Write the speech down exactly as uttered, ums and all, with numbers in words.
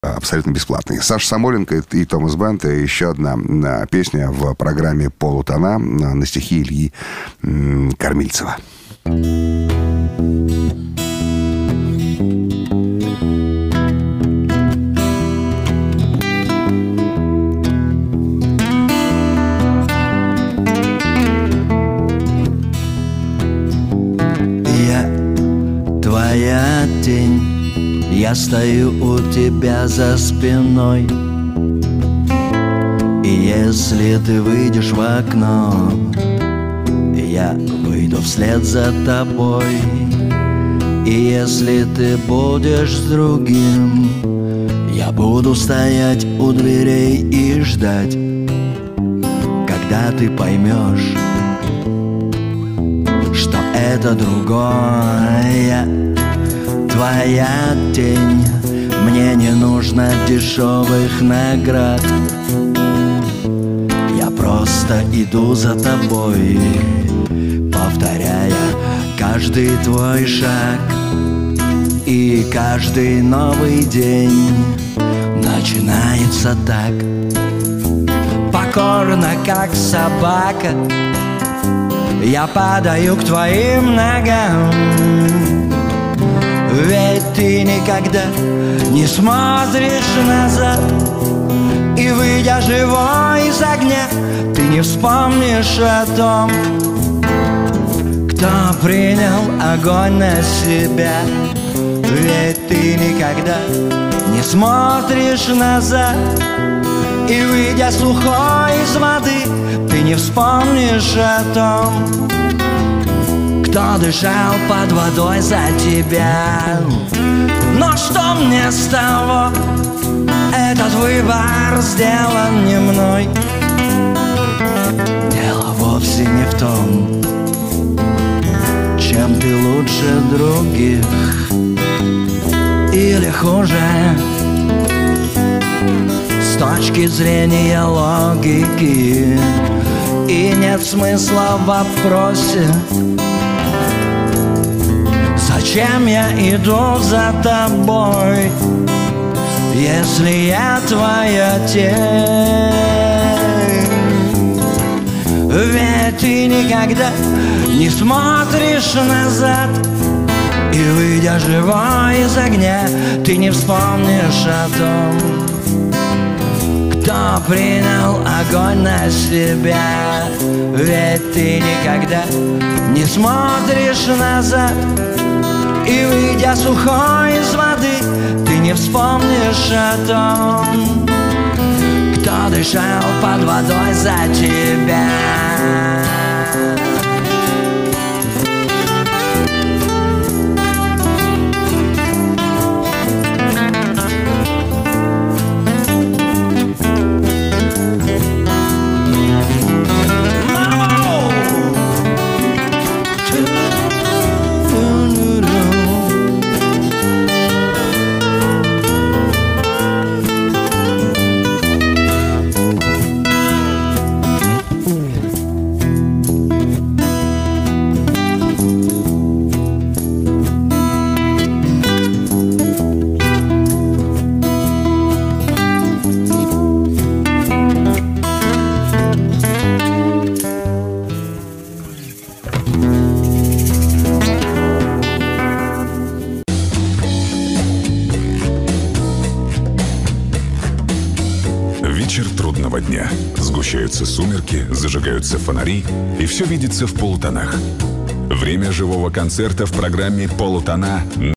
абсолютно бесплатный. Саша Самойленко и Томас Бенд. И еще одна песня в программе «Полутона» на стихи Ильи Кормильцева. Твоя тень, я стою у тебя за спиной. И если ты выйдешь в окно, я выйду вслед за тобой. И если ты будешь с другим, я буду стоять у дверей и ждать, когда ты поймешь, что это другое. Твоя тень, мне не нужно дешевых наград. Я просто иду за тобой, повторяя каждый твой шаг. И каждый новый день начинается так. Покорно, как собака, я падаю к твоим ногам. Ведь ты никогда не смотришь назад. И выйдя живой из огня, ты не вспомнишь о том, кто принял огонь на себя. Ведь ты никогда не смотришь назад. И выйдя сухой из воды, ты не вспомнишь о том, кто дышал под водой за тебя. Но что мне с того? Этот выбор сделан не мной. Дело вовсе не в том, чем ты лучше других или хуже. С точки зрения логики, и нет смысла в вопросе, зачем я иду за тобой, если я твоя тень. Ведь ты никогда не смотришь назад. И выйдя живой из огня, ты не вспомнишь о том, кто принял огонь на себя. Ведь ты никогда не смотришь назад. И выйдя сухой из воды, ты не вспомнишь о том, кто дышал под водой за тебя. Вечер трудного дня. Сгущаются сумерки, зажигаются фонари, и все видится в полутонах. Время живого концерта в программе «Полутона»